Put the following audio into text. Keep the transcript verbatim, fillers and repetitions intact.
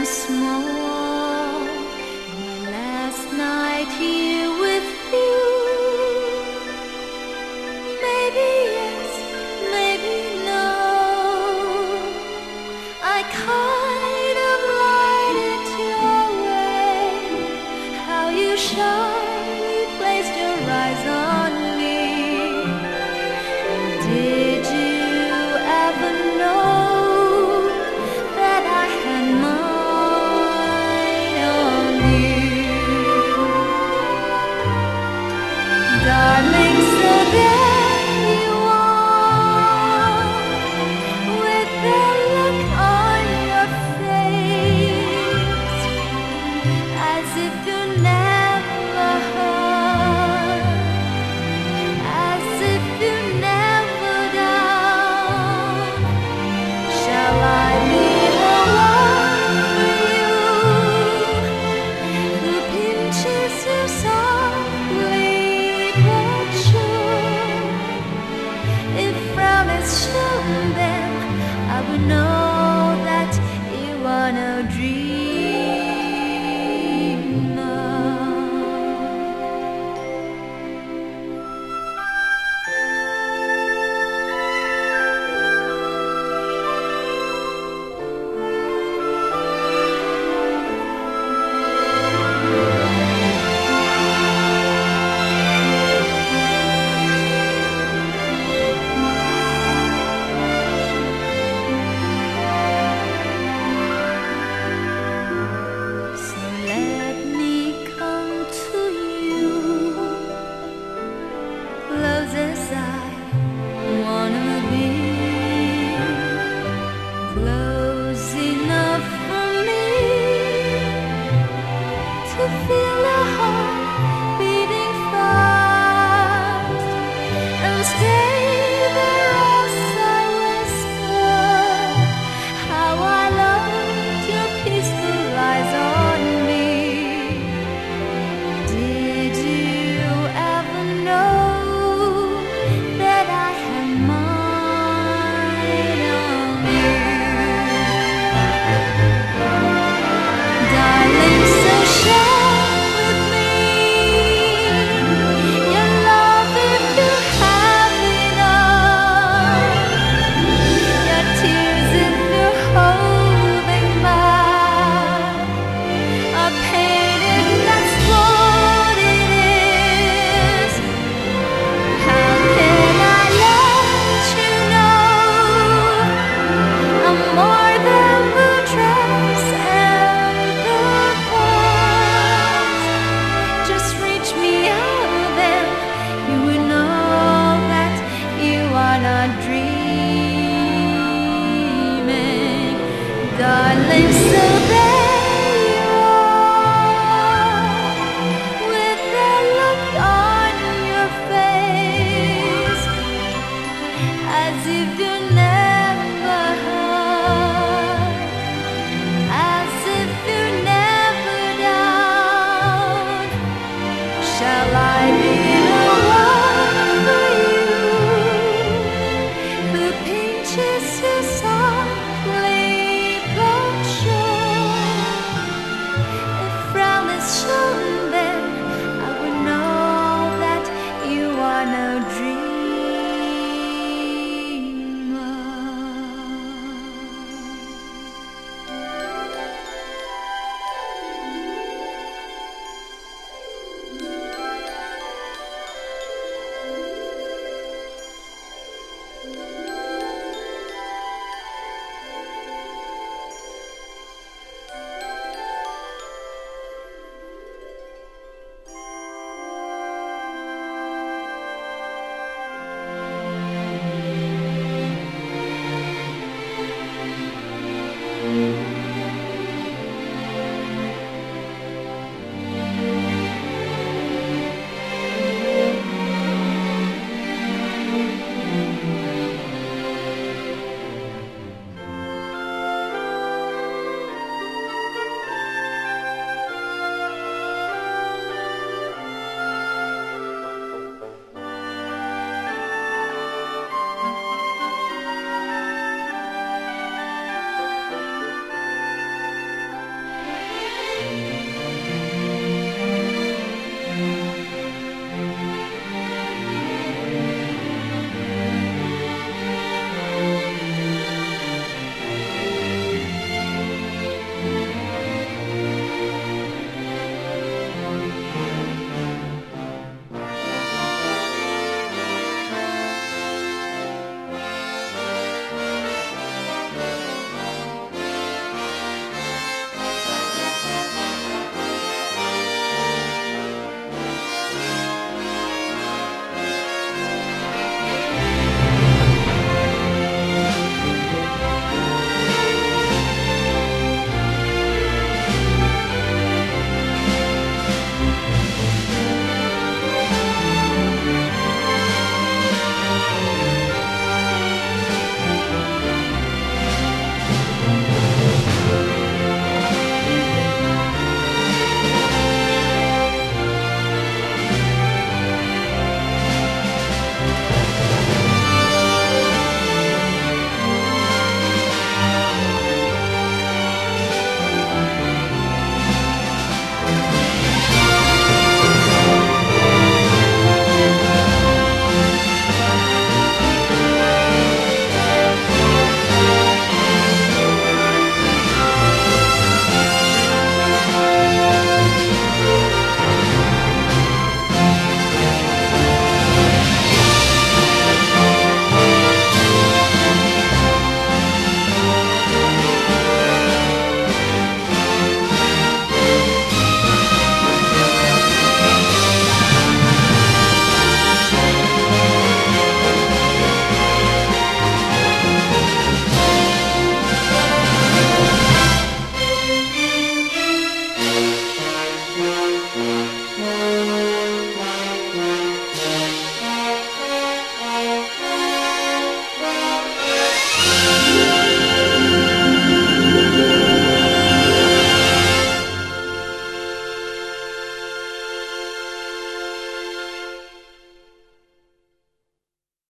small. My last night here with you. Maybe yes, maybe no. I kind of lied it your way. How you shine, you placed your eyes on me. Did you ever know that I had mine on you? Darling, so there you are, with that look on your face, as if you never heard, as if you never down. Shall I be the one for you, who pinches you softly but sure? If frown is shown, then I would know that you are no dream.